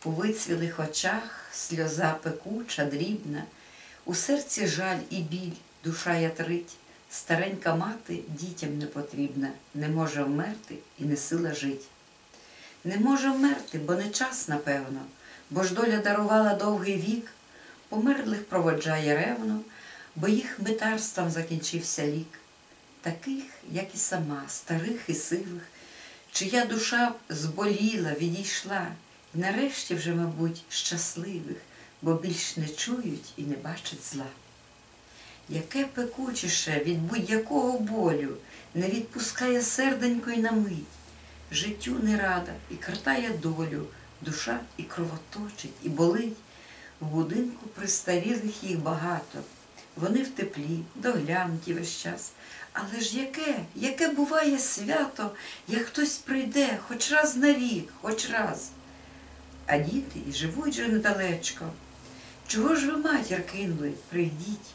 У вицвілих очах сльоза пекуча, дрібна, у серці жаль і біль, душа ятрить. Старенька мати дітям не потрібна, не може вмерти і не сила жить. Не може вмерти, бо не час, напевно, бо ж доля дарувала довгий вік, померлих проводжає ревно, бо їх митарством закінчився лік. Таких, як і сама, старих і сивих, чия душа зболіла, відійшла, і нарешті вже, мабуть, щасливих, бо більш не чують і не бачать зла. Яке пекучіше від будь-якого болю не відпускає серденько й на мить. Життю не рада і картає долю, душа і кровоточить, і болить. В будинку престарілих їх багато, вони в теплі, доглянуті весь час. Але ж яке буває свято, як хтось прийде хоч раз на рік, хоч раз. А діти і живуть же недалечко. Чого ж ви матір кинули? Прийдіть.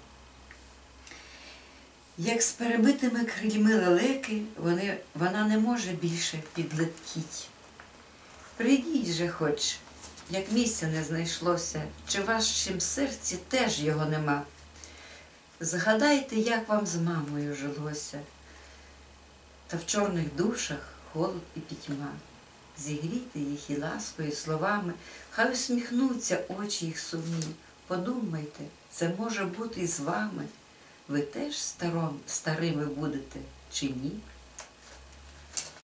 Як з перебитими крильми лелеки, вона не може більше підлетіть. Прийдіть же хоч, як місця не знайшлося, чи в вашім серці теж його нема. Згадайте, як вам з мамою жилося, та в чорних душах холод і пітьма. Зігрійте їх і ласкою словами, хай усміхнуться очі їх сумні. Подумайте, це може бути і з вами. Ви теж старими будете чи ні?